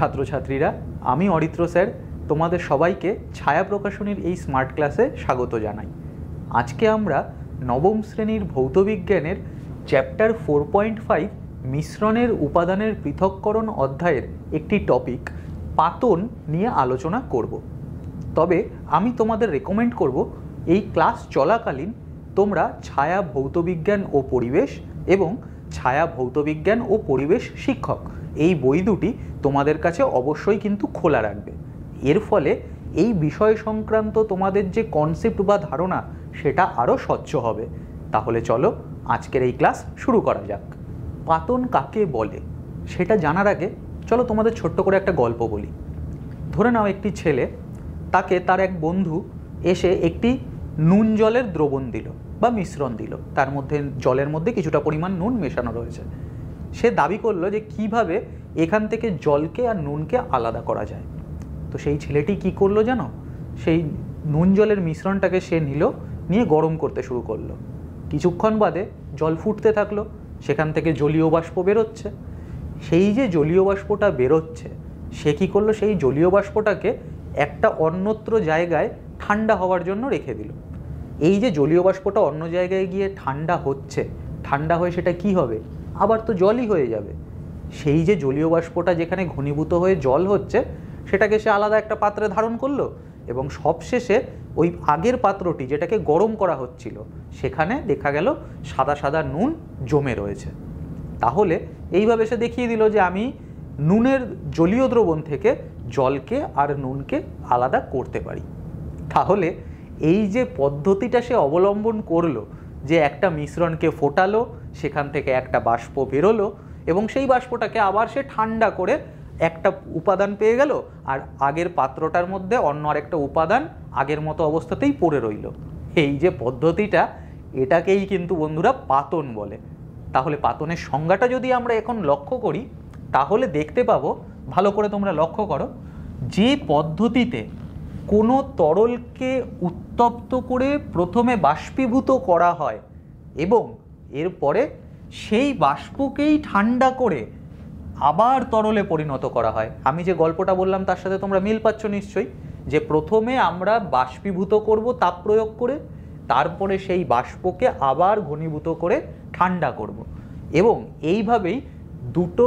ছাত্রছাত্রীরা, আমি অরিত্র স্যার তোমাদের সবাইকে ছায়া প্রকাশনীর এই স্মার্ট ক্লাসে স্বাগত জানাই। আজকে আমরা নবম শ্রেণীর ভৌতবিজ্ঞানের চ্যাপ্টার 4.5 মিশ্রণের উপাদানের পৃথককরণ অধ্যায়ের একটি টপিক পাতন নিয়ে আলোচনা করব। তবে আমি তোমাদের রেকমেন্ড করব এই ক্লাস চলাকালীন তোমরা ছায়া ভৌতবিজ্ঞান ও পরিবেশ এবং ছায়া ভৌতবিজ্ঞান ও পরিবেশ শিক্ষক এই বই দুটি তোমাদের কাছে অবশ্যই কিন্তু খোলা রাখবে। এর ফলে এই বিষয় সংক্রান্ত তোমাদের যে কনসেপ্ট বা ধারণা সেটা আরও স্বচ্ছ হবে। তাহলে চলো আজকের এই ক্লাস শুরু করা যাক। পাতন কাকে বলে সেটা জানার আগে চলো তোমাদের ছোট্ট করে একটা গল্প বলি। ধরে নাও একটি ছেলে, তাকে তার এক বন্ধু এসে একটি নুন জলের দ্রবণ দিল বা মিশ্রণ দিল, তার মধ্যে জলের মধ্যে কিছুটা পরিমাণ নুন মেশানো রয়েছে। সে দাবি করলো যে কিভাবে এখান থেকে জলকে আর নুনকে আলাদা করা যায়। তো সেই ছেলেটি কি করলো জানো, সেই নুন জলের মিশ্রণটাকে সে নিয়ে গরম করতে শুরু করলো। কিছুক্ষণ বাদে জল ফুটতে থাকলো, সেখান থেকে জলীয় বাষ্প বেরোচ্ছে। সেই যে জলীয় বাষ্পটা বেরোচ্ছে, সে কী করলো, সেই জলীয় বাষ্পটাকে একটা অন্যত্র জায়গায় ঠান্ডা হওয়ার জন্য রেখে দিল। এই যে জলীয় বাষ্পটা অন্য জায়গায় গিয়ে ঠান্ডা হচ্ছে, ঠান্ডা হয়ে সেটা কি হবে, আবার তো জলই হয়ে যাবে। সেই যে জলীয় বাষ্পটা যেখানে ঘনীভূত হয়ে জল হচ্ছে, সেটাকে সে আলাদা একটা পাত্রে ধারণ করলো এবং সবশেষে ওই আগের পাত্রটি যেটাকে গরম করা হচ্ছিল, সেখানে দেখা গেল সাদা সাদা নুন জমে রয়েছে। তাহলে এইভাবে সে দেখিয়ে দিল যে আমি নুনের জলীয় দ্রবণ থেকে জলকে আর নুনকে আলাদা করতে পারি। তাহলে এই যে পদ্ধতিটা সে অবলম্বন করলো, যে একটা মিশ্রণকে ফোটালো, সেখান থেকে একটা বাষ্প বেরোলো এবং সেই বাষ্পটাকে আবার সে ঠান্ডা করে একটা উপাদান পেয়ে গেল, আর আগের পাত্রটার মধ্যে অন্য আরেকটা উপাদান আগের মতো অবস্থাতেই পড়ে রইল। এই যে পদ্ধতিটা, এটাকেই কিন্তু বন্ধুরা পাতন বলে। তাহলে পাতনের সংজ্ঞাটা যদি আমরা এখন লক্ষ্য করি, তাহলে দেখতে পাবো, ভালো করে তোমরা লক্ষ্য করো, যে পদ্ধতিতে কোনো তরলকে উত্তপ্ত করে প্রথমে বাষ্পীভূত করা হয় এবং এরপরে সেই বাষ্পকেই ঠান্ডা করে আবার তরলে পরিণত করা হয়। আমি যে গল্পটা বললাম তার সাথে তোমরা মিল পাচ্ছ নিশ্চয়ই, যে প্রথমে আমরা বাষ্পীভূত করব তাপ প্রয়োগ করে, তারপরে সেই বাষ্পকে আবার ঘনীভূত করে ঠান্ডা করব, এবং এইভাবেই দুটো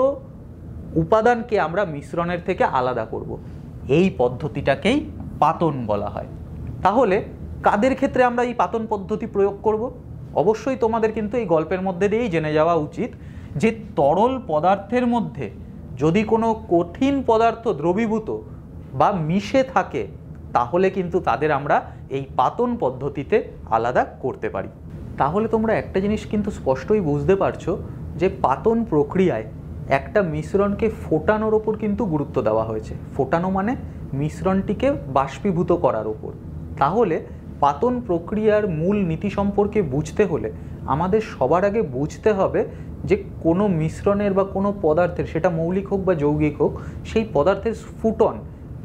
উপাদানকে আমরা মিশ্রণের থেকে আলাদা করব। এই পদ্ধতিটাকেই পাতন বলা হয়। তাহলে কাদের ক্ষেত্রে আমরা এই পাতন পদ্ধতি প্রয়োগ করব? অবশ্যই তোমাদের কিন্তু এই গল্পের মধ্যে দিয়েই জেনে যাওয়া উচিত যে তরল পদার্থের মধ্যে যদি কোনো কঠিন পদার্থ দ্রবীভূত বা মিশে থাকে, তাহলে কিন্তু তাদের আমরা এই পাতন পদ্ধতিতে আলাদা করতে পারি। তাহলে তোমরা একটা জিনিস কিন্তু স্পষ্টই বুঝতে পারছো যে পাতন প্রক্রিয়ায় একটা মিশ্রণকে ফোটানোর ওপর কিন্তু গুরুত্ব দেওয়া হয়েছে। ফোটানো মানে মিশ্রণটিকে বাষ্পীভূত করার ওপর। তাহলে পাতন প্রক্রিয়ার মূল নীতি সম্পর্কে বুঝতে হলে আমাদের সবার আগে বুঝতে হবে যে কোনো মিশ্রণের বা কোনো পদার্থের, সেটা মৌলিক হোক বা যৌগিক হোক, সেই পদার্থের স্ফুটন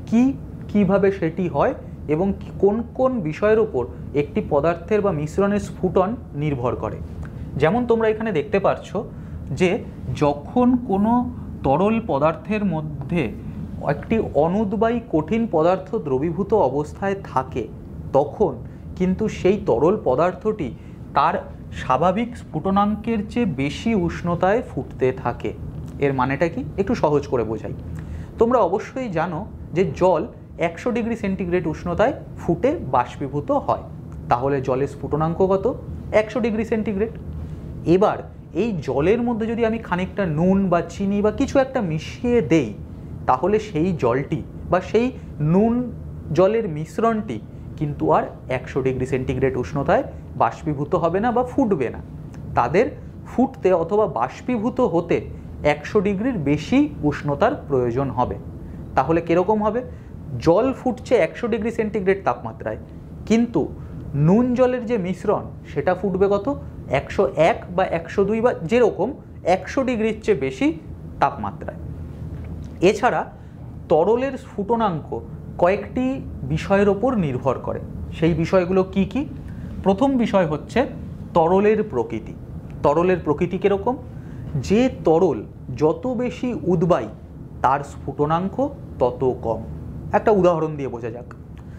কিভাবে সেটি হয় এবং কোন কোন বিষয়ের উপর একটি পদার্থের বা মিশ্রণের স্ফুটন নির্ভর করে। যেমন তোমরা এখানে দেখতে পাচ্ছ যে যখন কোনো তরল পদার্থের মধ্যে একটি অনুদ্বায়ী কঠিন পদার্থ দ্রবীভূত অবস্থায় থাকে, তখন কিন্তু সেই তরল পদার্থটি তার স্বাভাবিক স্ফুটনাঙ্কের চেয়ে বেশি উষ্ণতায় ফুটতে থাকে। এর মানেটা কি, একটু সহজ করে বোঝাই। তোমরা অবশ্যই জানো যে জল 100 ডিগ্রি সেন্টিগ্রেড উষ্ণতায় ফুটে বাষ্পীভূত হয়। তাহলে জলের স্ফুটনাঙ্ক কত? 100 ডিগ্রি সেন্টিগ্রেড। এবার এই জলের মধ্যে যদি আমি খানিকটা নুন বা চিনি বা কিছু একটা মিশিয়ে দেই, তাহলে সেই জলটি বা সেই নুন জলের মিশ্রণটি কিন্তু আর 100 ডিগ্রি সেন্টিগ্রেড উষ্ণতায় বাষ্পীভূত হবে না বা ফুটবে না। তাদের ফুটতে অথবা বাষ্পীভূত হতে 100 ডিগ্রির বেশি উষ্ণতার প্রয়োজন হবে। তাহলে কীরকম হবে? জল ফুটছে 100 ডিগ্রি সেন্টিগ্রেড তাপমাত্রায়, কিন্তু নুন জলের যে মিশ্রণ সেটা ফুটবে কত? 101 বা 102 বা যেরকম 100 ডিগ্রির চেয়ে বেশি তাপমাত্রায়। এছাড়া তরলের স্ফুটনাঙ্ক কয়েকটি বিষয়ের ওপর নির্ভর করে। সেই বিষয়গুলো কি কি? প্রথম বিষয় হচ্ছে তরলের প্রকৃতি। তরলের প্রকৃতি কীরকম? যে তরল যত বেশি উদ্বায়ী তার স্ফুটনাঙ্ক তত কম। একটা উদাহরণ দিয়ে বোঝা যাক।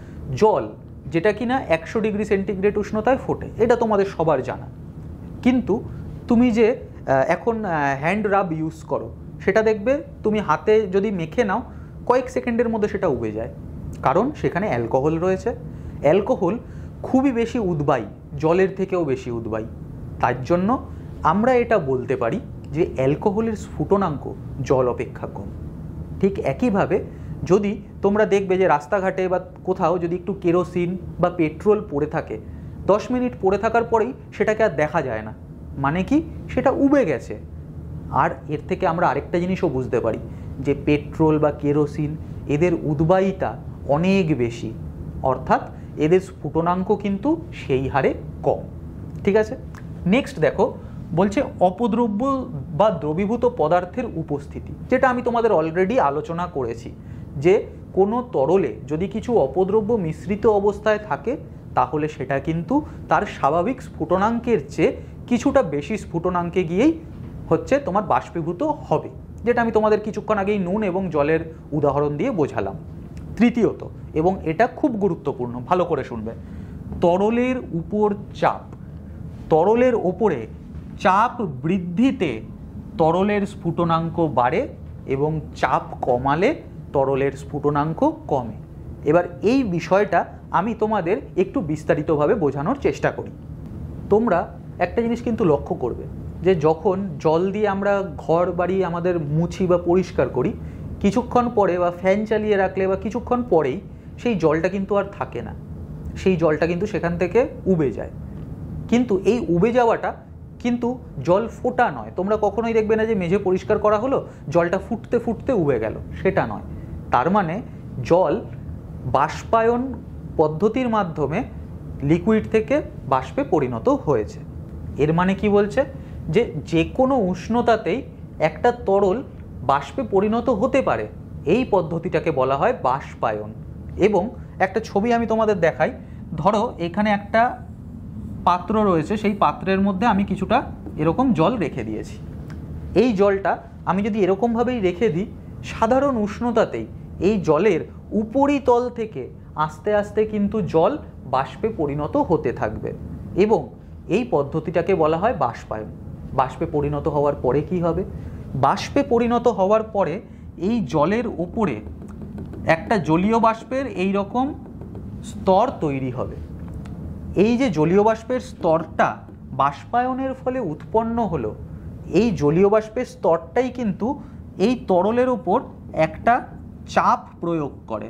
জল যেটা কিনা 100 ডিগ্রি সেন্টিগ্রেড উষ্ণতায় ফোটে, এটা তোমাদের সবার জানা, কিন্তু তুমি যে এখন হ্যান্ড রাব ইউজ করো, সেটা দেখবে তুমি হাতে যদি মেখে নাও কয়েক সেকেন্ডের মধ্যে সেটা উবে যায়, কারণ সেখানে অ্যালকোহল রয়েছে। অ্যালকোহল খুবই বেশি উদ্বায়ী, জলের থেকেও বেশি উদ্বায়ী। তার জন্য আমরা এটা বলতে পারি যে অ্যালকোহলের স্ফুটনাঙ্ক জল অপেক্ষা কম। ঠিক একইভাবে যদি তোমরা দেখবে যে রাস্তাঘাটে বা কোথাও যদি একটু কেরোসিন বা পেট্রোল পড়ে থাকে, 10 মিনিট পড়ে থাকার পরেই সেটাকে আর দেখা যায় না, মানে কি সেটা উবে গেছে। আর এর থেকে আমরা আরেকটা জিনিসও বুঝতে পারি যে পেট্রোল বা কেরোসিন এদের উদ্বায়িতা অনেক বেশি, অর্থাৎ এদের স্ফুটনাঙ্ক কিন্তু সেই হারে কম। ঠিক আছে, নেক্সট দেখো, বলছে অপদ্রব্য বা দ্রবীভূত পদার্থের উপস্থিতি, যেটা আমি তোমাদের অলরেডি আলোচনা করেছি যে কোনো তরলে যদি কিছু অপদ্রব্য মিশ্রিত অবস্থায় থাকে তাহলে সেটা কিন্তু তার স্বাভাবিক স্ফুটনাঙ্কের চেয়ে কিছুটা বেশি স্ফুটনাঙ্কে গিয়েই হচ্ছে তোমার বাষ্পীভূত হবে, যেটা আমি তোমাদের কিছুক্ষণ আগেই নুন এবং জলের উদাহরণ দিয়ে বোঝালাম। তৃতীয়ত, এবং এটা খুব গুরুত্বপূর্ণ, ভালো করে শুনবে, তরলের উপর চাপ। তরলের ওপরে চাপ বৃদ্ধিতে তরলের স্ফুটনাঙ্ক বাড়ে এবং চাপ কমালে তরলের স্ফুটনাঙ্ক কমে। এবার এই বিষয়টা আমি তোমাদের একটু বিস্তারিতভাবে বোঝানোর চেষ্টা করি। তোমরা একটা জিনিস কিন্তু লক্ষ্য করবে যে যখন জল দিয়ে আমরা ঘর বাড়ি আমাদের মুছি বা পরিষ্কার করি, কিছুক্ষণ পরে বা ফ্যান চালিয়ে রাখলে বা কিছুক্ষণ পরেই সেই জলটা কিন্তু আর থাকে না, সেই জলটা কিন্তু সেখান থেকে উবে যায়। কিন্তু এই উবে যাওয়াটা কিন্তু জল ফোটা নয়। তোমরা কখনোই দেখবে না যে মেঝে পরিষ্কার করা হলো, জলটা ফুটতে ফুটতে উবে গেল, সেটা নয়। তার মানে জল বাষ্পায়ন পদ্ধতির মাধ্যমে লিকুইড থেকে বাষ্পে পরিণত হয়েছে। এর মানে কি বলছে যে যে কোনো উষ্ণতাতেই একটা তরল বাষ্পে পরিণত হতে পারে, এই পদ্ধতিটাকে বলা হয় বাষ্পায়ন। এবং একটা ছবি আমি তোমাদের দেখাই। ধরো এখানে একটা পাত্র রয়েছে, সেই পাত্রের মধ্যে আমি কিছুটা এরকম জল রেখে দিয়েছি। এই জলটা আমি যদি এরকমভাবেই রেখে দিই, সাধারণ উষ্ণতাতেই এই জলের উপরিতল থেকে আস্তে আস্তে কিন্তু জল বাষ্পে পরিণত হতে থাকবে এবং এই পদ্ধতিটাকে বলা হয় বাষ্পায়ন। বাষ্পে পরিণত হওয়ার পরে কি হবে? বাষ্পে পরিণত হওয়ার পরে এই জলের ওপরে একটা জলীয় বাষ্পের এই রকম স্তর তৈরি হবে। এই যে জলীয় বাষ্পের স্তরটা বাষ্পায়নের ফলে উৎপন্ন হলো, এই জলীয় বাষ্পের স্তরটাই কিন্তু এই তরলের ওপর একটা চাপ প্রয়োগ করে।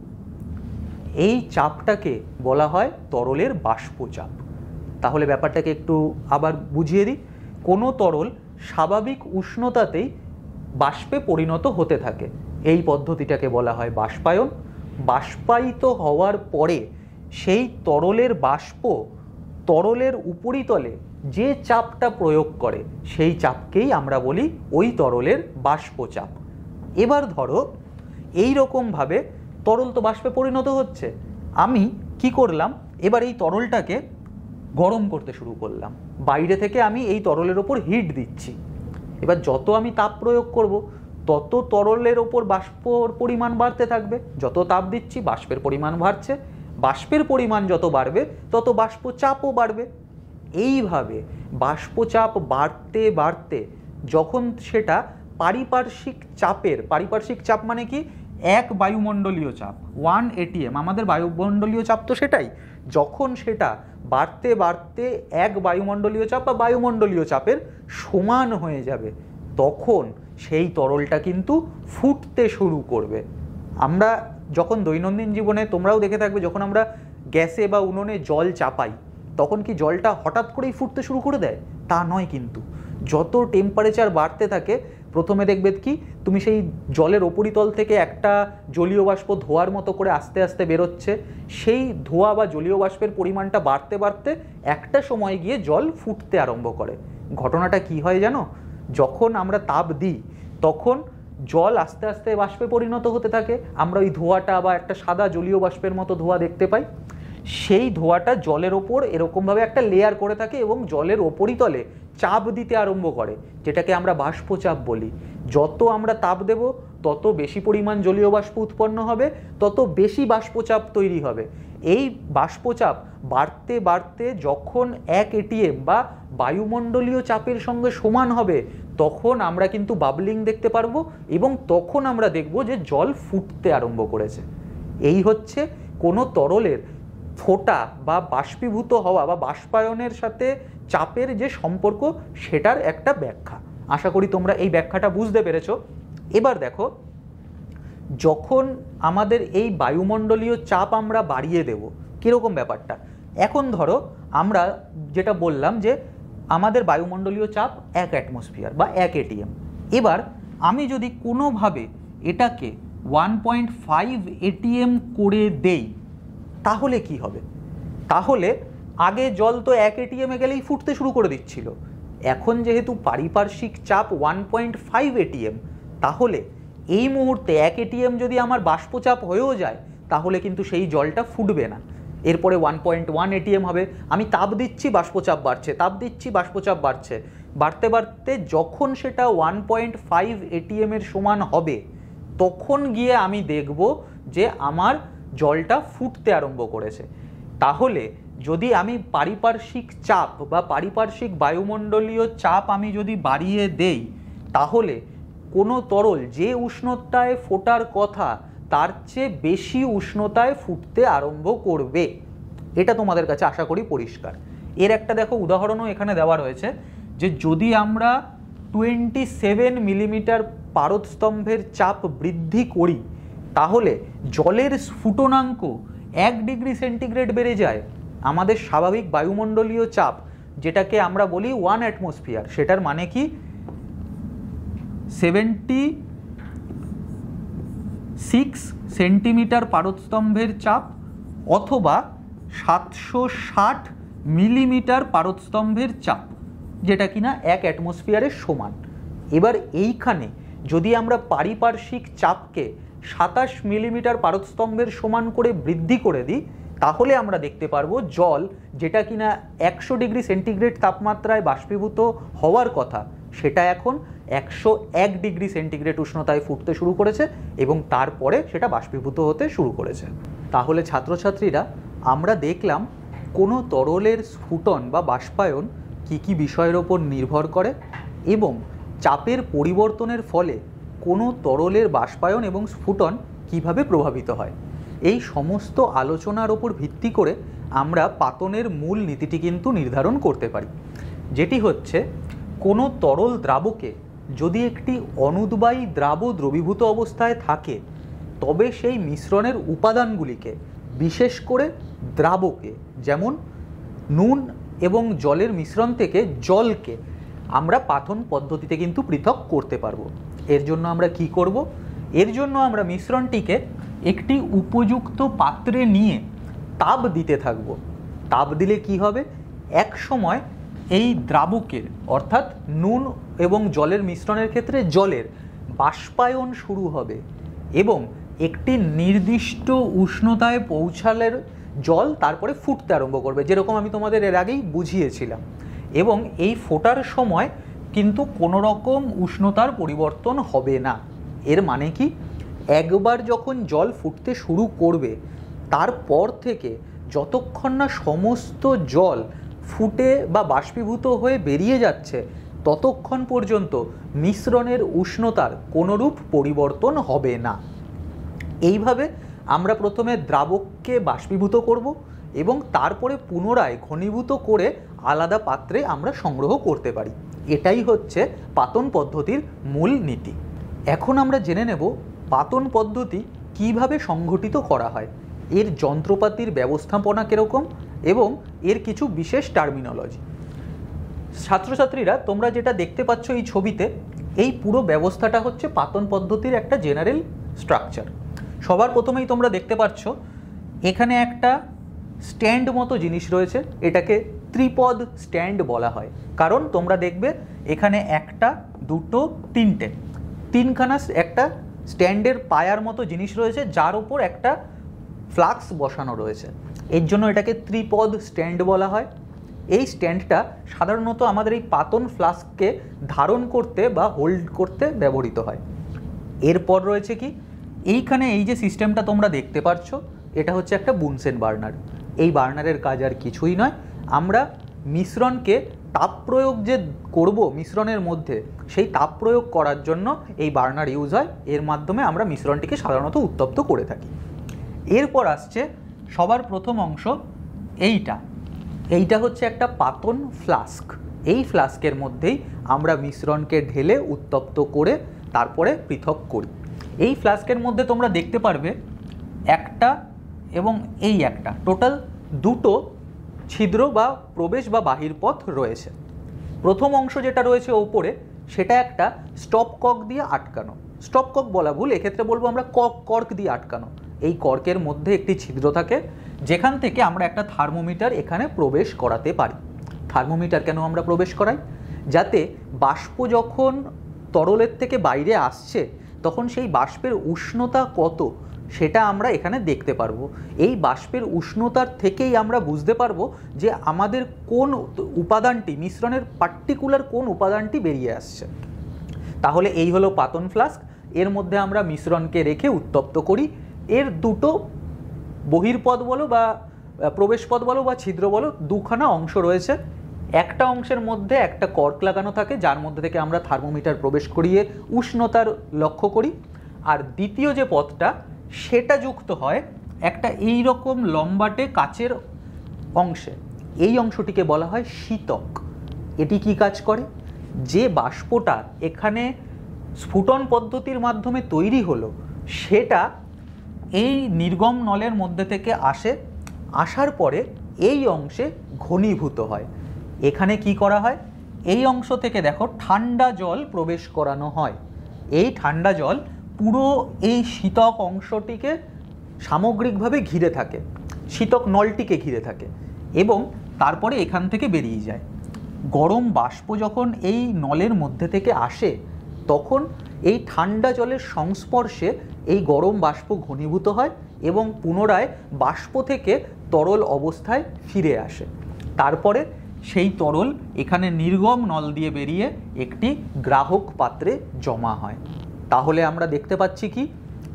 এই চাপটাকে বলা হয় তরলের বাষ্পচাপ। তাহলে ব্যাপারটাকে একটু আবার বুঝিয়ে দিই। কোনো তরল স্বাভাবিক উষ্ণতাতেই বাষ্পে পরিণত হতে থাকে, এই পদ্ধতিটাকে বলা হয় বাষ্পায়ন। বাষ্পায়িত হওয়ার পরে সেই তরলের বাষ্প তরলের উপরিতলে যে চাপটা প্রয়োগ করে সেই চাপকেই আমরা বলি ওই তরলের বাষ্পচাপ। এবার ধরো এই রকমভাবে তরল তো বাষ্পে পরিণত হচ্ছে, আমি কি করলাম, এবার এই তরলটাকে গরম করতে শুরু করলাম। বাইরে থেকে আমি এই তরলের ওপর হিট দিচ্ছি। এবার যত আমি তাপ প্রয়োগ করব তত তরলের ওপর বাষ্পর পরিমাণ বাড়তে থাকবে। যত তাপ দিচ্ছি বাষ্পের পরিমাণ বাড়ছে, বাষ্পের পরিমাণ যত বাড়বে তত বাষ্পচাপও বাড়বে। এইভাবে বাষ্পচাপ বাড়তে বাড়তে যখন সেটা পারিপার্শ্বিক চাপের, পারিপার্শ্বিক চাপ মানে কি, এক বায়ুমণ্ডলীয় চাপ 1 atm, আমাদের বায়ুমণ্ডলীয় চাপ তো সেটাই, যখন সেটা বাড়তে বাড়তে এক বায়ুমণ্ডলীয় চাপ বা বায়ুমণ্ডলীয় চাপের সমান হয়ে যাবে, তখন সেই তরলটা কিন্তু ফুটতে শুরু করবে। আমরা যখন দৈনন্দিন জীবনে, তোমরাও দেখে থাকবে, যখন আমরা গ্যাসে বা উনুনে জল চাপাই তখন কি জলটা হঠাৎ করেই ফুটতে শুরু করে দেয়? তা নয়, কিন্তু যত টেম্পারেচার বাড়তে থাকে প্রথমে দেখবে কি তুমি সেই জলের উপরিতল থেকে একটা জলীয় বাষ্প ধোঁয়ার মতো করে আস্তে আস্তে বেরোচ্ছে। সেই ধোঁয়া বা জলীয় বাষ্পের পরিমাণটা বাড়তে বাড়তে একটা সময় গিয়ে জল ফুটতে আরম্ভ করে। ঘটনাটা কি হয় জানো? যখন আমরা তাপ দিই তখন জল আস্তে আস্তে বাষ্পে পরিণত হতে থাকে, আমরা ওই ধোঁয়াটা বা একটা সাদা জলীয় বাষ্পের মতো ধোঁয়া দেখতে পাই। সেই ধোঁয়াটা জলের ওপর এরকমভাবে একটা লেয়ার করে থাকে এবং জলের ওপরিতলে চাপ দিতে আরম্ভ করে, যেটাকে আমরা বাষ্পচাপ বলি। যত আমরা তাপ দেব তত বেশি পরিমাণ জলীয় বাষ্প উৎপন্ন হবে, তত বেশি বাষ্পচাপ তৈরি হবে। এই বাষ্পচাপ বাড়তে বাড়তে যখন 1 ATM বা বায়ুমণ্ডলীয় চাপের সঙ্গে সমান হবে, তখন আমরা কিন্তু বাবলিং দেখতে পারবো এবং তখন আমরা দেখব যে জল ফুটতে আরম্ভ করেছে। এই হচ্ছে কোনো তরলের ফোটা বা বাষ্পীভূত হওয়া বা বাষ্পায়নের সাথে চাপের যে সম্পর্ক, সেটার একটা ব্যাখ্যা। আশা করি তোমরা এই ব্যাখ্যাটা বুঝতে পেরেছো। এবার দেখো, যখন আমাদের এই বায়ুমণ্ডলীয় চাপ আমরা বাড়িয়ে দেব, কীরকম ব্যাপারটা? এখন ধরো আমরা যেটা বললাম যে আমাদের বায়ুমণ্ডলীয় চাপ 1 অ্যাটমসফিয়ার বা 1 ATM। এবার আমি যদি কোনোভাবে এটাকে 1.5 ATM করে দেই, তাহলে কি হবে? তাহলে আগে জল তো 1 ATM গেলেই ফুটতে শুরু করে দিচ্ছিল। এখন যেহেতু পারিপার্শ্বিক চাপ 1.5 ATM, তাহলে এই মুহূর্তে 1 ATM যদি আমার বাষ্পচাপ হয়েও যায়, তাহলে কিন্তু সেই জলটা ফুটবে না। এরপরে 1.1 ATM হবে। আমি তাপ দিচ্ছি, বাষ্পচাপ বাড়ছে, তাপ দিচ্ছি, বাষ্পচাপ বাড়ছে, বাড়তে বাড়তে যখন সেটা 1.5 ATM এর সমান হবে, তখন গিয়ে আমি দেখব যে আমার জলটা ফুটতে আরম্ভ করেছে। তাহলে যদি আমি পারিপার্শ্বিক চাপ বা পারিপার্শ্বিক বায়ুমণ্ডলীয় চাপ আমি যদি বাড়িয়ে দেই, তাহলে কোনো তরল যে উষ্ণতায় ফোটার কথা তার চেয়ে বেশি উষ্ণতায় ফুটতে আরম্ভ করবে। এটা তোমাদের কাছে আশা করি পরিষ্কার। এর একটা দেখো উদাহরণও এখানে দেওয়া রয়েছে, যে যদি আমরা 27 মিলিমিটার পারদস্তম্ভের চাপ বৃদ্ধি করি, তাহলে জলের স্ফুটনাঙ্ক 1 ডিগ্রি সেন্টিগ্রেড বেড়ে যায়। আমাদের স্বাভাবিক বায়ুমণ্ডলীয় চাপ, যেটাকে আমরা বলি 1 অ্যাটমসফিয়ার, সেটার মানে কি 76 সেন্টিমিটার পারদস্তম্ভের চাপ অথবা 760 মিলিমিটার পারদস্তম্ভের চাপ, যেটা কিনা 1 অ্যাটমসফিয়ারের সমান। এবার এইখানে যদি আমরা পারিপার্শ্বিক চাপকে 27 মিলিমিটার পারদস্তম্ভের সমান করে বৃদ্ধি করে দিই, তাহলে আমরা দেখতে পারবো জল, যেটা কিনা 100 ডিগ্রি সেন্টিগ্রেড তাপমাত্রায় বাষ্পীভূত হওয়ার কথা, সেটা এখন 101 ডিগ্রি সেন্টিগ্রেড উষ্ণতায় ফুটতে শুরু করেছে এবং তারপরে সেটা বাষ্পীভূত হতে শুরু করেছে। তাহলে ছাত্রছাত্রীরা, আমরা দেখলাম কোনো তরলের স্ফুটন বা বাষ্পায়ন কী কী বিষয়ের ওপর নির্ভর করে এবং চাপের পরিবর্তনের ফলে কোনো তরলের বাষ্পায়ন এবং স্ফুটন কিভাবে প্রভাবিত হয়। এই সমস্ত আলোচনার ওপর ভিত্তি করে আমরা পাতনের মূল নীতিটি কিন্তু নির্ধারণ করতে পারি, যেটি হচ্ছে কোনো তরল দ্রাবকে যদি একটি অনুদ্বায়ী দ্রবীভূত অবস্থায় থাকে, তবে সেই মিশ্রণের উপাদানগুলিকে, বিশেষ করে দ্রাবকে, যেমন নুন এবং জলের মিশ্রণ থেকে জলকে আমরা পাতন পদ্ধতিতে কিন্তু পৃথক করতে পারবো। এর জন্য আমরা কি করব? এর জন্য আমরা মিশ্রণটিকে একটি উপযুক্ত পাত্রে নিয়ে তাপ দিতে থাকব। তাপ দিলে কি হবে? এক সময় এই দ্রাবকের, অর্থাৎ নুন এবং জলের মিশ্রণের ক্ষেত্রে জলের বাষ্পায়ন শুরু হবে এবং একটি নির্দিষ্ট উষ্ণতায় পৌঁছালে জল তারপরে ফুটতে আরম্ভ করবে, যেরকম আমি তোমাদের এর আগেই বুঝিয়েছিলাম। এবং এই ফোটার সময় কিন্তু কোনো রকম উষ্ণতার পরিবর্তন হবে না। এর মানে কি? একবার যখন জল ফুটতে শুরু করবে, তারপর থেকে যতক্ষণ না সমস্ত জল ফুটে বা বাষ্পীভূত হয়ে বেরিয়ে যাচ্ছে, ততক্ষণ পর্যন্ত মিশ্রণের উষ্ণতার কোনোরূপ পরিবর্তন হবে না। এইভাবে আমরা প্রথমে দ্রাবককে বাষ্পীভূত করব এবং তারপরে পুনরায় ঘনীভূত করে আলাদা পাত্রে আমরা সংগ্রহ করতে পারি। এটাই হচ্ছে পাতন পদ্ধতির মূল নীতি। এখন আমরা জেনে নেব পাতন পদ্ধতি কিভাবে সংঘটিত করা হয়, এর যন্ত্রপাতির ব্যবস্থাপনা কীরকম এবং এর কিছু বিশেষ টার্মিনোলজি। ছাত্রছাত্রীরা, তোমরা যেটা দেখতে পাচ্ছ এই ছবিতে, এই পুরো ব্যবস্থাটা হচ্ছে পাতন পদ্ধতির একটা জেনারেল স্ট্রাকচার। সবার প্রথমেই তোমরা দেখতে পাচ্ছ এখানে একটা স্ট্যান্ড মতো জিনিস রয়েছে, এটাকে ত্রিপদ স্ট্যান্ড বলা হয়, কারণ তোমরা দেখবে এখানে একটা, দুটো, তিনখানা একটা স্ট্যান্ডের পায়ার মতো জিনিস রয়েছে, যার উপর একটা ফ্লাক্স বসানো রয়েছে। এর জন্য এটাকে ত্রিপদ স্ট্যান্ড বলা হয়। এই স্ট্যান্ডটা সাধারণত আমাদের এই পাতন ফ্লাস্ককে ধারণ করতে বা হোল্ড করতে ব্যবহৃত হয়। এরপর রয়েছে কি, এইখানে এই যে সিস্টেমটা তোমরা দেখতে পাচ্ছ, এটা হচ্ছে একটা বুনসেন বার্নার। এই বার্নারের কাজ আর কিছুই নয়, আমরা মিশ্রণকে তাপ প্রয়োগ যে করব মিশ্রণের মধ্যে, সেই তাপ প্রয়োগ করার জন্য এই বার্নার ইউজ হয়। এর মাধ্যমে আমরা মিশ্রণটিকে সাধারণত উত্তপ্ত করে থাকি। এরপর আসছে সবার প্রথম অংশ, এইটা হচ্ছে একটা পাতন ফ্লাস্ক। এই ফ্লাস্কের মধ্যেই আমরা মিশ্রণকে ঢেলে উত্তপ্ত করে তারপরে পৃথক করি। এই ফ্লাস্কের মধ্যে তোমরা দেখতে পারবে একটা এবং এই একটা, টোটাল দুটো ছিদ্র বা প্রবেশ বা বাহির পথ রয়েছে। প্রথম অংশ যেটা রয়েছে ওপরে, সেটা একটা স্টপ কক দিয়ে আটকানো। স্টপ কক বলা ভুল, এক্ষেত্রে বলবো আমরা কর্ক দিয়ে আটকানো। এই কর্কের মধ্যে একটি ছিদ্র থাকে, যেখান থেকে আমরা একটা থার্মোমিটার এখানে প্রবেশ করাতে পারি। থার্মোমিটার কেন আমরা প্রবেশ করাই? যাতে বাষ্প যখন তরলের থেকে বাইরে আসছে, তখন সেই বাষ্পের উষ্ণতা কত সেটা আমরা এখানে দেখতে পারবো। এই বাষ্পের উষ্ণতার থেকেই আমরা বুঝতে পারবো যে আমাদের কোন উপাদানটি, মিশ্রণের পার্টিকুলার কোন উপাদানটি বেরিয়ে আসছে। তাহলে এই হলো পাতন ফ্লাস্ক। এর মধ্যে আমরা মিশ্রণকে রেখে উত্তপ্ত করি। এর দুটো বহির্পথ বলো বা প্রবেশপথ বলো বা ছিদ্র বলো, দুখানা অংশ রয়েছে। একটা অংশের মধ্যে একটা কর্ক লাগানো থাকে, যার মধ্যে থেকে আমরা থার্মোমিটার প্রবেশ করিয়ে উষ্ণতার লক্ষ্য করি। আর দ্বিতীয় যে পথটা, সেটা যুক্ত হয় একটা এই রকম লম্বাটে কাচের অংশে। এই অংশটিকে বলা হয় শীতক। এটি কি কাজ করে? যে বাষ্পটা এখানে স্ফুটন পদ্ধতির মাধ্যমে তৈরি হলো, সেটা এই নির্গম নলের মধ্যে থেকে আসার পরে এই অংশে ঘনীভূত হয়। এখানে কি করা হয়, এই অংশ থেকে দেখো ঠান্ডা জল প্রবেশ করানো হয়। এই ঠান্ডা জল পুরো এই শীতক অংশটিকে সামগ্রিকভাবে ঘিরে থাকে, শীতক নলটিকে ঘিরে থাকে, এবং তারপরে এখান থেকে বেরিয়ে যায়। গরম বাষ্প যখন এই নলের মধ্যে থেকে আসে, তখন এই ঠান্ডা জলের সংস্পর্শে এই গরম বাষ্প ঘনীভূত হয় এবং পুনরায় বাষ্প থেকে তরল অবস্থায় ফিরে আসে। তারপরে সেই তরল এখানে নির্গম নল দিয়ে বেরিয়ে একটি গ্রাহক পাত্রে জমা হয়। তাহলে আমরা দেখতে পাচ্ছি কি,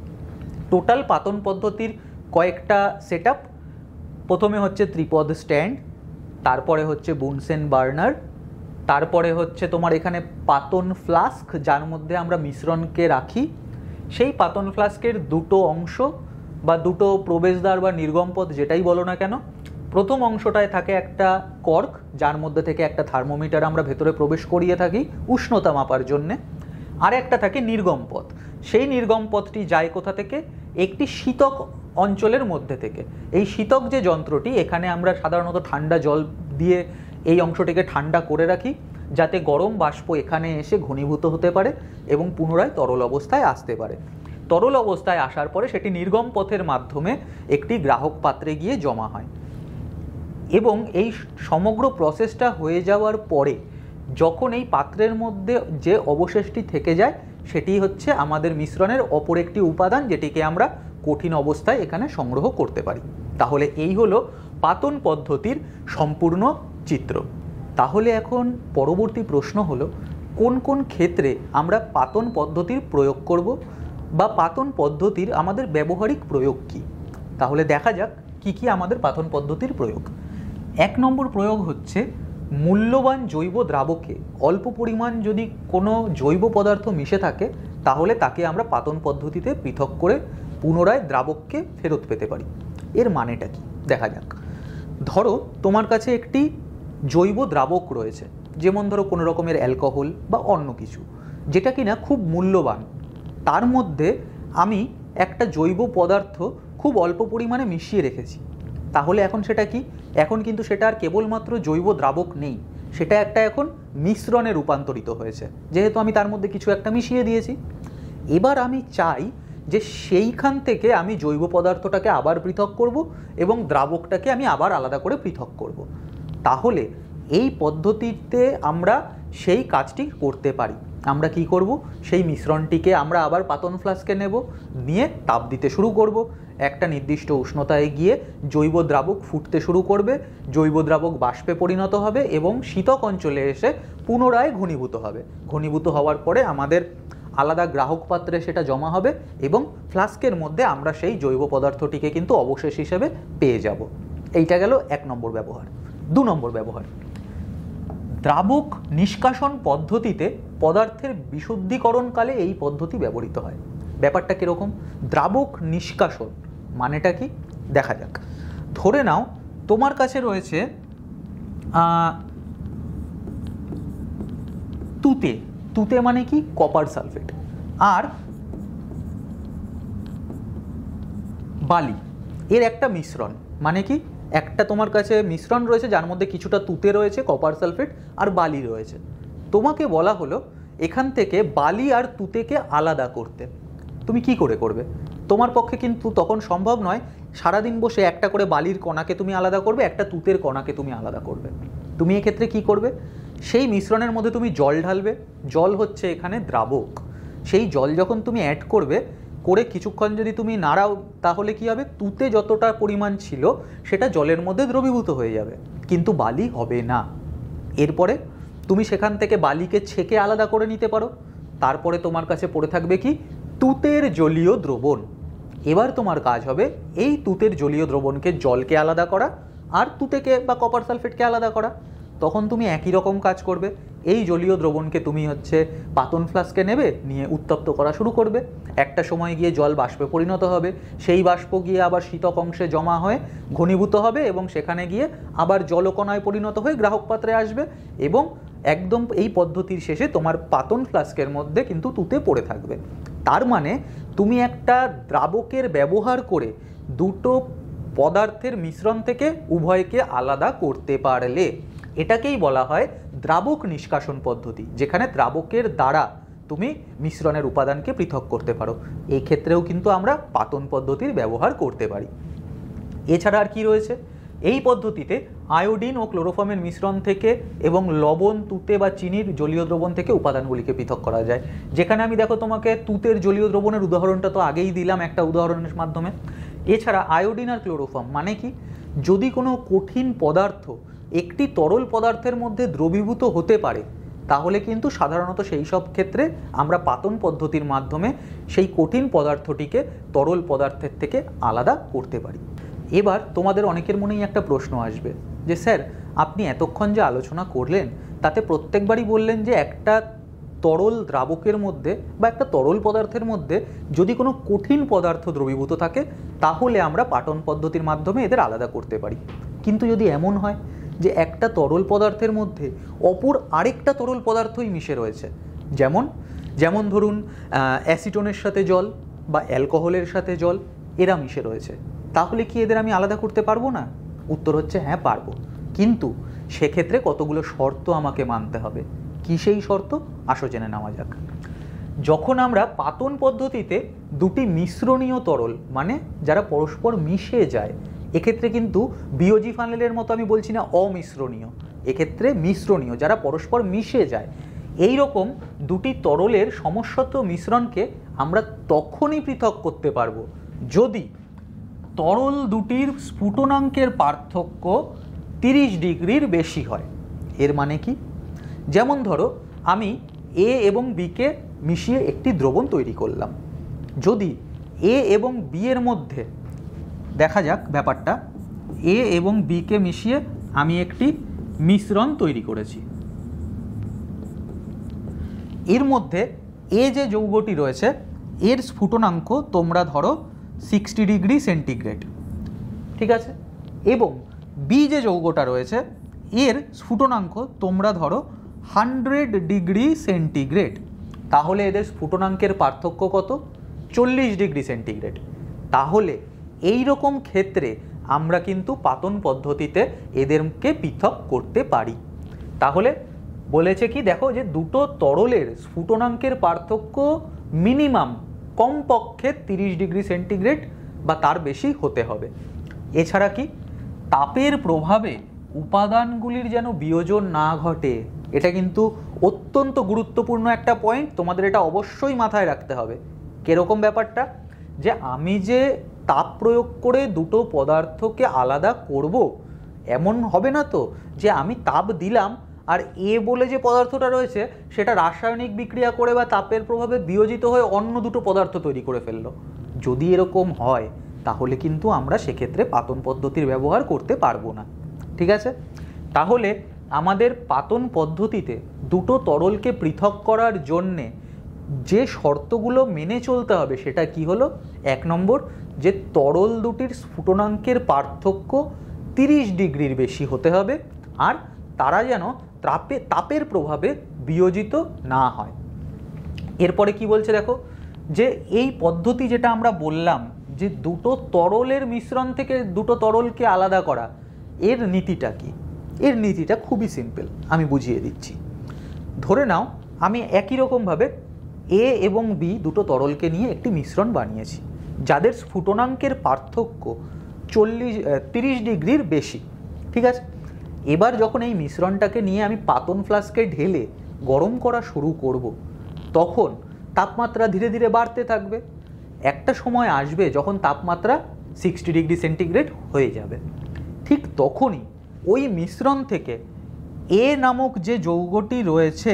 টোটাল পাতন পদ্ধতির কয়েকটা সেটআপ। প্রথমে হচ্ছে ত্রিপদ স্ট্যান্ড, তারপরে হচ্ছে বুনসেন বার্নার, তারপরে হচ্ছে তোমার এখানে পাতন ফ্লাস্ক, যার মধ্যে আমরা মিশ্রণকে রাখি। সেই পাতন ফ্লাস্কের দুটো অংশ বা দুটো প্রবেশদ্বার বা নির্গম পথ যেটাই বলো না কেন, প্রথম অংশটায় থাকে একটা কর্ক, যার মধ্যে থেকে একটা থার্মোমিটার আমরা ভেতরে প্রবেশ করিয়ে থাকি উষ্ণতা মাপার জন্যে। আর একটা থাকে নির্গম পথ। সেই নির্গম পথটি যায় কোথা থেকে? একটি শীতক অঞ্চলের মধ্যে থেকে। এই শীতক যে যন্ত্রটি, এখানে আমরা সাধারণত ঠান্ডা জল দিয়ে এই অংশটিকে ঠান্ডা করে রাখি, যাতে গরম বাষ্প এখানে এসে ঘনীভূত হতে পারে এবং পুনরায় তরল অবস্থায় আসতে পারে। তরল অবস্থায় আসার পরে সেটি নির্গম পথের মাধ্যমে একটি গ্রাহক পাত্রে গিয়ে জমা হয়। এবং এই সমগ্র প্রসেসটা হয়ে যাওয়ার পরে যখন এই পাত্রের মধ্যে যে অবশেষটি থেকে যায়, সেটি হচ্ছে আমাদের মিশ্রণের অপর একটি উপাদান, যেটিকে আমরা কঠিন অবস্থায় এখানে সংগ্রহ করতে পারি। তাহলে এই হলো পাতন পদ্ধতির সম্পূর্ণ চিত্র। তাহলে এখন পরবর্তী প্রশ্ন হলো, কোন কোন ক্ষেত্রে আমরা পাতন পদ্ধতির প্রয়োগ করব বা পাতন পদ্ধতির আমাদের ব্যবহারিক প্রয়োগ কী। তাহলে দেখা যাক কি কি আমাদের পাতন পদ্ধতির প্রয়োগ। 1 নম্বর প্রয়োগ হচ্ছে, মূল্যবান জৈব দ্রাবকে অল্প পরিমাণ যদি কোনো জৈব পদার্থ মিশে থাকে, তাহলে তাকে আমরা পাতন পদ্ধতিতে পৃথক করে পুনরায় দ্রাবককে ফেরত পেতে পারি। এর মানেটা কি দেখা যাক। ধরো তোমার কাছে একটি জৈব দ্রাবক রয়েছে, যেমন ধরো কোনো রকমের অ্যালকোহল বা অন্য কিছু, যেটা কিনা খুব মূল্যবান। তার মধ্যে আমি একটা জৈব পদার্থ খুব অল্প পরিমাণে মিশিয়ে রেখেছি। তাহলে এখন সেটা কি? এখন কিন্তু সেটা আর কেবলমাত্র জৈব দ্রাবক নেই, সেটা একটা এখন মিশ্রণে রূপান্তরিত হয়েছে, যেহেতু আমি তার মধ্যে কিছু একটা মিশিয়ে দিয়েছি। এবার আমি চাই যে সেইখান থেকে আমি জৈব পদার্থটাকে আবার পৃথক করব এবং দ্রাবকটাকে আমি আবার আলাদা করে পৃথক করব। তাহলে এই পদ্ধতিতে আমরা সেই কাজটি করতে পারি। আমরা কি করব, সেই মিশ্রণটিকে আমরা আবার পাতন ফ্লাস্কে নেব, নিয়ে তাপ দিতে শুরু করব। একটা নির্দিষ্ট উষ্ণতায় গিয়ে জৈব দ্রাবক ফুটতে শুরু করবে, জৈব দ্রাবক বাষ্পে পরিণত হবে এবং শীতক অঞ্চলে এসে পুনরায় ঘনীভূত হবে। ঘনীভূত হওয়ার পরে আমাদের আলাদা গ্রাহক পাত্রে সেটা জমা হবে এবং ফ্লাস্কের মধ্যে আমরা সেই জৈব পদার্থটিকে কিন্তু অবশেষ হিসেবে পেয়ে যাব। এইটা গেল 1 নম্বর ব্যবহার। 2 নম্বর ব্যবহার, দ্রাবক নিষ্কাশন পদ্ধতিতে পদার্থের বিশুদ্ধীকরণকালে এই পদ্ধতি ব্যবহৃত হয়। ব্যাপারটা কীরকম? দ্রাবক নিষ্কাশন মানেটা কি দেখা যাক। ধরে নাও তোমার কাছে রয়েছে তুতে, তুতে মানে কি কপার সালফেট, আর বালি, এর একটা মিশ্রণ, মানে কি একটা তোমার কাছে মিশ্রণ রয়েছে যার মধ্যে কিছুটা তুতে রয়েছে কপার সালফেট আর বালি রয়েছে। তোমাকে বলা হলো এখান থেকে বালি আর তুতেকে আলাদা করতে। তুমি কি করে করবে? তোমার পক্ষে কিন্তু তখন সম্ভব নয় সারাদিন বসে একটা করে বালির কণাকে তুমি আলাদা করবে, একটা তুতের কণাকে তুমি আলাদা করবে। তুমি এক্ষেত্রে কি করবে? সেই মিশ্রণের মধ্যে তুমি জল ঢালবে। জল হচ্ছে এখানে দ্রাবক। সেই জল যখন তুমি অ্যাড করবে, করে কিছুক্ষণ যদি তুমি নাড়াও, তাহলে কি হবে? তুতে যতটা পরিমাণ ছিল সেটা জলের মধ্যে দ্রবীভূত হয়ে যাবে, কিন্তু বালি হবে না। এরপরে তুমি সেখান থেকে বালিকে ছেঁকে আলাদা করে নিতে পারো। তারপরে তোমার কাছে পড়ে থাকবে কি? তুতের জলীয় দ্রবণ। এবার তোমার কাজ হবে এই তুতের জলীয় দ্রবণকে জলকে আলাদা করা আর তুতেকে বা কপার সালফেটকে আলাদা করা। তখন তুমি একই রকম কাজ করবে। এই জলীয় দ্রবণকে তুমি পাতন ফ্লাস্কে নেবে, নিয়ে উত্তপ্ত করা শুরু করবে। একটা সময় গিয়ে জল বাষ্পে পরিণত হবে, সেই বাষ্প গিয়ে আবার শীতক অংশে জমা হয়ে ঘনীভূত হবে এবং সেখানে গিয়ে আবার জলকণায় পরিণত হয়ে গ্রাহক পাত্রে আসবে এবং একদম এই পদ্ধতির শেষে তোমার পাতন ফ্লাস্কের মধ্যে কিন্তু তুতে পড়ে থাকবে। তার মানে তুমি একটা দ্রাবকের ব্যবহার করে দুটো পদার্থের মিশ্রণ থেকে উভয়কে আলাদা করতে পারলে এটাকেই বলা হয় দ্রাবক নিষ্কাশন পদ্ধতি, যেখানে দ্রাবকের দ্বারা তুমি মিশ্রণের উপাদানকে পৃথক করতে পারো। এই ক্ষেত্রেও কিন্তু আমরা পাতন পদ্ধতির ব্যবহার করতে পারি। এছাড়া আর কি রয়েছে? এই পদ্ধতিতে আয়োডিন ও ক্লোরোফর্মের মিশ্রণ থেকে এবং লবণ, তুতে বা চিনির জলীয় দ্রবণ থেকে উপাদানগুলিকে পৃথক করা যায়। যেখানে আমি দেখো তোমাকে তুতের জলীয় দ্রবণের উদাহরণটা তো আগেই দিলাম একটা উদাহরণের মাধ্যমে। এছাড়া আয়োডিন আর ক্লোরোফর্ম মানে কি? যদি কোনো কঠিন পদার্থ একটি তরল পদার্থের মধ্যে দ্রবীভূত হতে পারে, তাহলে কিন্তু সাধারণত সেই সব ক্ষেত্রে আমরা পাতন পদ্ধতির মাধ্যমে সেই কঠিন পদার্থটিকে তরল পদার্থের থেকে আলাদা করতে পারি। এবার তোমাদের অনেকের মনেই একটা প্রশ্ন আসবে যে স্যার, আপনি এতক্ষণ যে আলোচনা করলেন তাতে প্রত্যেকবারই বললেন যে একটা তরল দ্রাবকের মধ্যে বা একটা তরল পদার্থের মধ্যে যদি কোনো কঠিন পদার্থ দ্রবীভূত থাকে তাহলে আমরা পাটন পদ্ধতির মাধ্যমে এদের আলাদা করতে পারি। কিন্তু যদি এমন হয় যে একটা তরল পদার্থের মধ্যে অপর আরেকটা তরল পদার্থই মিশে রয়েছে, যেমন ধরুন অ্যাসিটোনের সাথে জল বা অ্যালকোহলের সাথে জল, এরা মিশে রয়েছে, তাহলে কি এদের আমি আলাদা করতে পারবো না? উত্তর হচ্ছে হ্যাঁ, পারবো। কিন্তু সেক্ষেত্রে কতগুলো শর্ত আমাকে মানতে হবে। কি সেই শর্ত? আসো জেনে নেওয়া যাক। যখন আমরা পাতন পদ্ধতিতে দুটি মিশ্রণীয় তরল, মানে যারা পরস্পর মিশে যায়, এক্ষেত্রে কিন্তু বিওজি ফানেলের মতো আমি বলছি না অমিশ্রণীয়, এক্ষেত্রে মিশ্রণীয়, যারা পরস্পর মিশে যায়, এই রকম দুটি তরলের সমষ্টিত মিশ্রণকে আমরা তখনই পৃথক করতে পারবো যদি তরল দুটির স্ফুটনাঙ্কের পার্থক্য 30 ডিগ্রির বেশি হয়। এর মানে কি? যেমন ধরো আমি এ এবং বিকে মিশিয়ে একটি দ্রবণ তৈরি করলাম। যদি এ এবং বি এর মধ্যে, দেখা যাক ব্যাপারটা, এ এবং বিকে মিশিয়ে আমি একটি মিশ্রণ তৈরি করেছি। এর মধ্যে এ যে যৌগটি রয়েছে এর স্ফুটনাঙ্ক তোমরা ধরো 60 ডিগ্রি সেন্টিগ্রেড, ঠিক আছে, এবং বি যে যৌগটা রয়েছে এর স্ফুটনাঙ্ক তোমরা ধরো 100 ডিগ্রি সেন্টিগ্রেড। তাহলে এদের স্ফুটনাঙ্কের পার্থক্য কত? 40 ডিগ্রি সেন্টিগ্রেড। তাহলে এই রকম ক্ষেত্রে আমরা কিন্তু পাতন পদ্ধতিতে এদেরকে পৃথক করতে পারি। তাহলে বলেছে কি, দেখো যে দুটো তরলের স্ফুটনাঙ্কের পার্থক্য মিনিমাম কমপক্ষে 30 ডিগ্রি সেন্টিগ্রেড বা তার বেশি হতে হবে। এছাড়া কি, তাপের প্রভাবে উপাদানগুলির যেন বিয়োজন না ঘটে, এটা কিন্তু অত্যন্ত গুরুত্বপূর্ণ একটা পয়েন্ট, তোমাদের এটা অবশ্যই মাথায় রাখতে হবে। কিরকম ব্যাপারটা? যে আমি যে তাপ প্রয়োগ করে দুটো পদার্থকে আলাদা করব, এমন হবে না তো যে আমি তাপ দিলাম আর এ বলে যে পদার্থটা রয়েছে সেটা রাসায়নিক বিক্রিয়া করে বা তাপের প্রভাবে বিয়োজিত হয়ে অন্য দুটো পদার্থ তৈরি করে ফেললো। যদি এরকম হয় তাহলে কিন্তু আমরা সেক্ষেত্রে পাতন পদ্ধতির ব্যবহার করতে পারবো না। ঠিক আছে, তাহলে আমাদের পাতন পদ্ধতিতে দুটো তরলকে পৃথক করার জন্যে যে শর্তগুলো মেনে চলতে হবে সেটা কি হলো? 1 নম্বর, যে তরল দুটির স্ফুটনাঙ্কের পার্থক্য 30 ডিগ্রির বেশি হতে হবে, আর তারা যেন তাপের প্রভাবে বিয়োজিত না হয়। এরপরে কি বলছে দেখো, যে এই পদ্ধতি যেটা আমরা বললাম যে দুটো তরলের মিশ্রণ থেকে দুটো তরলকে আলাদা করা, এর নীতিটা কি? এর নীতিটা খুবই সিম্পল, আমি বুঝিয়ে দিচ্ছি। ধরে নাও আমি একই রকমভাবে এ এবং বি দুটো তরলকে নিয়ে একটি মিশ্রণ বানিয়েছি যাদের স্ফুটনাঙ্কের পার্থক্য 30 ডিগ্রির বেশি। ঠিক আছে, এবার যখন এই মিশ্রণটাকে নিয়ে আমি পাতন ফ্লাস্কে ঢেলে গরম করা শুরু করব, তখন তাপমাত্রা ধীরে ধীরে বাড়তে থাকবে। একটা সময় আসবে যখন তাপমাত্রা 60 ডিগ্রি সেন্টিগ্রেড হয়ে যাবে। ঠিক তখনই ওই মিশ্রণ থেকে এ নামক যে যৌগটি রয়েছে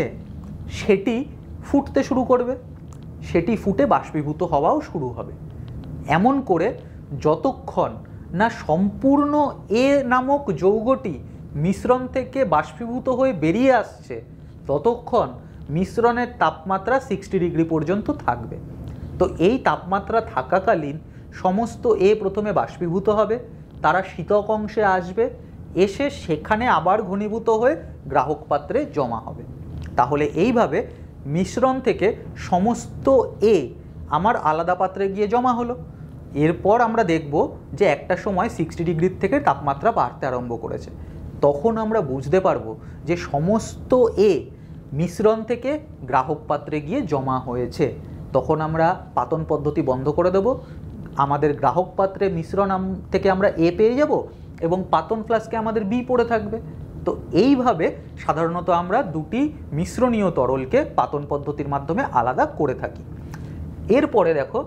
সেটি ফুটতে শুরু করবে, সেটি ফুটে বাষ্পীভূত হওয়াও শুরু হবে। এমন করে যতক্ষণ না সম্পূর্ণ এ নামক যৌগটি মিশ্রণ থেকে বাষ্পীভূত হয়ে বেরিয়ে আসছে ততক্ষণ মিশ্রণের তাপমাত্রা 60 ডিগ্রি পর্যন্ত থাকবে। তো এই তাপমাত্রা থাকাকালীন সমস্ত এ প্রথমে বাষ্পীভূত হবে, তারা শীতক অংশে আসবে, এসে সেখানে আবার ঘনীভূত হয়ে গ্রাহক পাত্রে জমা হবে। তাহলে এইভাবে মিশ্রণ থেকে সমস্ত এ আমার আলাদা পাত্রে গিয়ে জমা হলো। এরপর আমরা দেখব যে একটা সময় 60 ডিগ্রির থেকে তাপমাত্রা বাড়তে আরম্ভ করেছে, তখন আমরা বুঝতে পারবো যে সমস্ত এ মিশ্রণ থেকে গ্রাহক পাত্রে গিয়ে জমা হয়েছে। তখন আমরা পাতন পদ্ধতি বন্ধ করে দেব, আমাদের গ্রাহক পাত্রে মিশ্রণ থেকে আমরা এ পেয়ে যাব এবং পাতন ফ্লাস্কে আমাদের বি পড়ে থাকবে। তো এইভাবে সাধারণত আমরা দুটি মিশ্রণীয় তরলকে পাতন পদ্ধতির মাধ্যমে আলাদা করে থাকি। এরপরে দেখো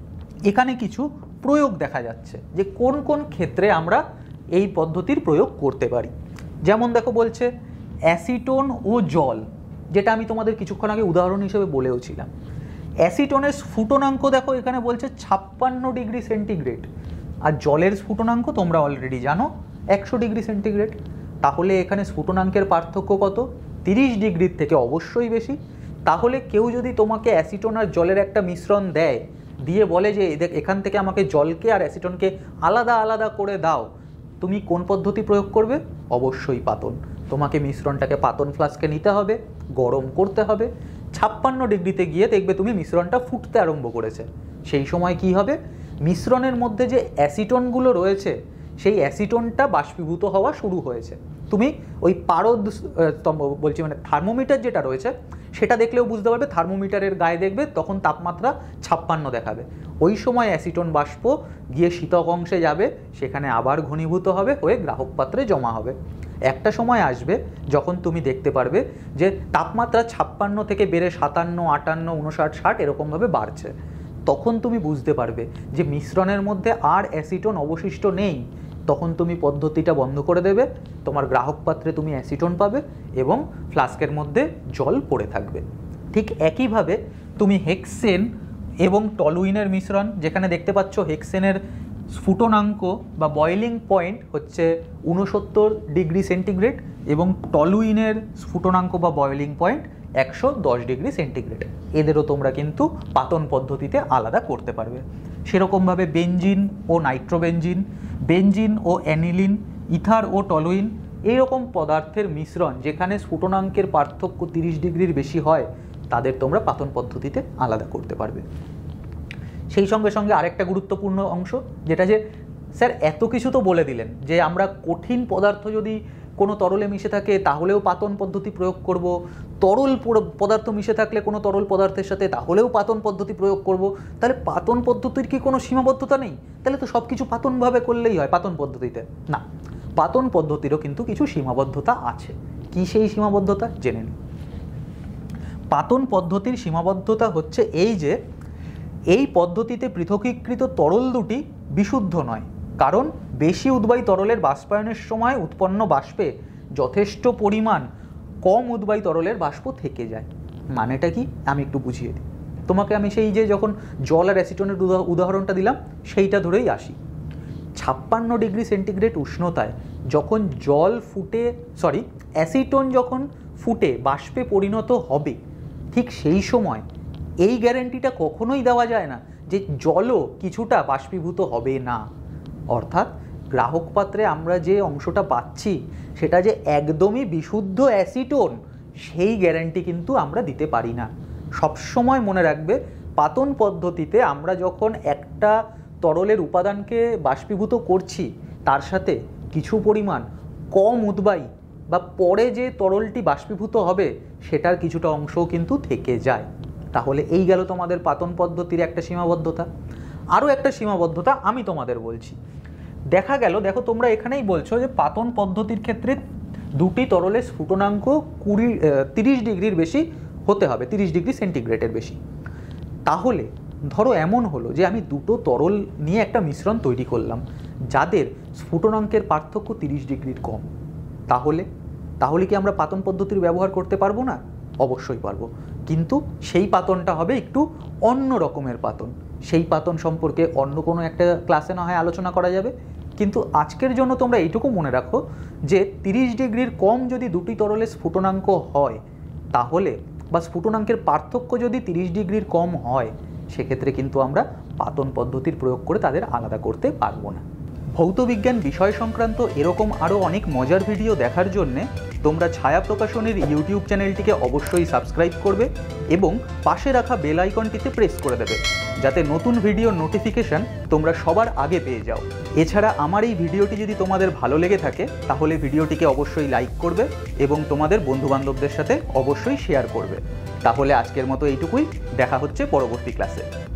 এখানে কিছু প্রয়োগ দেখা যাচ্ছে যে কোন কোন ক্ষেত্রে আমরা এই পদ্ধতির প্রয়োগ করতে পারি। যেমন দেখো বলছে অ্যাসিটোন ও জল, যেটা আমি তোমাদের কিছুক্ষণ আগে উদাহরণ হিসেবে বলেওছিলাম। অ্যাসিটোনের স্ফুটনাঙ্ক দেখো এখানে বলছে 56 ডিগ্রি সেন্টিগ্রেড, আর জলের স্ফুটনাঙ্ক তোমরা অলরেডি জানো 100 ডিগ্রি সেন্টিগ্রেড। তাহলে এখানে স্ফুটনাঙ্কের পার্থক্য কত? 30 ডিগ্রির থেকে অবশ্যই বেশি। তাহলে কেউ যদি তোমাকে অ্যাসিটোন আর জলের একটা মিশ্রণ দেয়, দিয়ে বলে যে এখান থেকে আমাকে জলকে আর অ্যাসিটোনকে আলাদা আলাদা করে দাও, তুমি কোন পদ্ধতি প্রয়োগ করবে? অবশ্যই পাতন। তোমাকে মিশ্রণটাকে পাতন ফ্লাস্কে নিতে হবে, গরম করতে হবে। 56 ডিগ্রিতে গিয়ে দেখবে তুমি মিশ্রণটা ফুটতে আরম্ভ করেছে। সেই সময় কি হবে? মিশ্রণের মধ্যে যে অ্যাসিটোনগুলো রয়েছে সেই অ্যাসিটোনটা বাষ্পীভূত হওয়া শুরু হয়েছে। তুমি ওই পারদ স্তম্ভ বলছি মানে থার্মোমিটার যেটা রয়েছে সেটা দেখলেও বুঝতে পারবে, থার্মোমিটারের গায়ে দেখবে তখন তাপমাত্রা 56 দেখাবে। ওই সময় অ্যাসিটোন বাষ্প গিয়ে শীতক অংশে যাবে, সেখানে আবার ঘনীভূত হবে, হয়ে গ্রাহক পাত্রে জমা হবে। একটা সময় আসবে যখন তুমি দেখতে পারবে যে তাপমাত্রা 56 থেকে বেড়ে 57, 58, 59, 60 এরকমভাবে বাড়ছে। তখন তুমি বুঝতে পারবে যে মিশ্রণের মধ্যে আর অ্যাসিটোন অবশিষ্ট নেই। তখন তুমি পদ্ধতিটা বন্ধ করে দেবে, তোমার গ্রাহক পাত্রে তুমি অ্যাসিটোন পাবে এবং ফ্লাস্কের মধ্যে জল পড়ে থাকবে। ঠিক একইভাবে তুমি হেক্সেন এবং টলুইনের মিশ্রণ, যেখানে দেখতে পাচ্ছ হেক্সেনের স্ফুটনাঙ্ক বা বয়েলিং পয়েন্ট হচ্ছে 69 ডিগ্রি সেন্টিগ্রেড এবং টলুইনের স্ফুটনাঙ্ক বা বয়েলিং পয়েন্ট 110 ডিগ্রি সেন্টিগ্রেড। এদেরও তোমরা কিন্তু পাতন পদ্ধতিতে আলাদা করতে পারবে। সেরকমভাবে বেঞ্জিন ও নাইট্রোবেঞ্জিন, বেঞ্জিন ও অ্যানিলিন, ইথার ও টলুইন, এইরকম পদার্থের মিশ্রণ যেখানে স্ফুটনাঙ্কের পার্থক্য 30 ডিগ্রির বেশি হয় তাদের তোমরা পাতন পদ্ধতিতে আলাদা করতে পারবে। সেই সঙ্গে সঙ্গে আরেকটা গুরুত্বপূর্ণ অংশ, যেটা যে স্যার এত কিছু তো বলে দিলেন যে আমরা কঠিন পদার্থ যদি কোনো তরলে মিশে থাকে তাহলেও পাতন পদ্ধতি প্রয়োগ করব, তরল পদার্থ মিশে থাকলে কোনো তরল পদার্থের সাথে তাহলেও পাতন পদ্ধতি প্রয়োগ করব। তাহলে পাতন পদ্ধতির কি কোনো সীমাবদ্ধতা নেই? তাহলে তো সব কিছু পাতনভাবে করলেই হয় পাতন পদ্ধতিতে? না, পাতন পদ্ধতিরও কিন্তু কিছু সীমাবদ্ধতা আছে। কি সেই সীমাবদ্ধতা জেনে নিন। পাতন পদ্ধতির সীমাবদ্ধতা হচ্ছে এই যে এই পদ্ধতিতে পৃথকীকৃত তরল দুটি বিশুদ্ধ নয়, কারণ বেশি উদ্বায়ী তরলের বাষ্পায়নের সময় উৎপন্ন বাষ্পে যথেষ্ট পরিমাণ কম উদ্বায়ী তরলের বাষ্প থেকে যায়। মানেটা কি আমি একটু বুঝিয়ে দিই তোমাকে। আমি সেই যে যখন জল আর অ্যাসিটনের উদাহরণটা দিলাম সেইটা ধরেই আসি। 56 ডিগ্রি সেন্টিগ্রেড উষ্ণতায় যখন অ্যাসিটন যখন ফুটে বাষ্পে পরিণত হবে, ঠিক সেই সময় এই গ্যারান্টিটা কখনোই দেওয়া যায় না যে জলও কিছুটা বাষ্পীভূত হবে না। অর্থাৎ গ্রাহক পাত্রে আমরা যে অংশটা পাচ্ছি সেটা যে একদমই বিশুদ্ধ অ্যাসিটোন, সেই গ্যারান্টি কিন্তু আমরা দিতে পারি না। সবসময় মনে রাখবে, পাতন পদ্ধতিতে আমরা যখন একটা তরলের উপাদানকে বাষ্পীভূত করছি তার সাথে কিছু পরিমাণ কম উদ্বায়ী বা পরে যে তরলটি বাষ্পীভূত হবে সেটার কিছুটা অংশও কিন্তু থেকে যায়। তাহলে এই গেল তোমাদের পাতন পদ্ধতির একটা সীমাবদ্ধতা। আরও একটা সীমাবদ্ধতা আমি তোমাদের বলছি। দেখা গেল, দেখো তোমরা এখানেই বলছো যে পাতন পদ্ধতির ক্ষেত্রে দুটি তরলের স্ফুটনাঙ্ক 30 ডিগ্রির বেশি হতে হবে, 30 ডিগ্রি সেন্টিগ্রেডের বেশি। তাহলে ধরো এমন হলো যে আমি দুটো তরল নিয়ে একটা মিশ্রণ তৈরি করলাম যাদের স্ফুটনাঙ্কের পার্থক্য 30 ডিগ্রির কম। তাহলে কি আমরা পাতন পদ্ধতির ব্যবহার করতে পারবো না? অবশ্যই পারবো, কিন্তু সেই পাতনটা হবে একটু অন্য রকমের পাতন। সেই পাতন সম্পর্কে অন্য কোনো একটা ক্লাসে না হয় আলোচনা করা যাবে, কিন্তু আজকের জন্য তোমরা এইটুকু মনে রাখো যে 30 ডিগ্রির কম যদি দুটি তরলের স্ফুটনাঙ্ক হয়, তাহলে বা স্ফুটনাঙ্কের পার্থক্য যদি 30 ডিগ্রির কম হয়, সেক্ষেত্রে কিন্তু আমরা পাতন পদ্ধতির প্রয়োগ করে তাদের আলাদা করতে পারবো না। ভৌতবিজ্ঞান বিষয় সংক্রান্ত এরকম আরও অনেক মজার ভিডিও দেখার জন্যে তোমরা ছায়া প্রকাশনীর ইউটিউব চ্যানেলটিকে অবশ্যই সাবস্ক্রাইব করবে এবং পাশে রাখা বেল আইকনটিতে প্রেস করে দেবে, যাতে নতুন ভিডিওর নোটিফিকেশান তোমরা সবার আগে পেয়ে যাও। এছাড়া আমার এই ভিডিওটি যদি তোমাদের ভালো লেগে থাকে তাহলে ভিডিওটিকে অবশ্যই লাইক করবে এবং তোমাদের বন্ধুবান্ধবদের সাথে অবশ্যই শেয়ার করবে। তাহলে আজকের মতো এইটুকুই, দেখা হচ্ছে পরবর্তী ক্লাসে।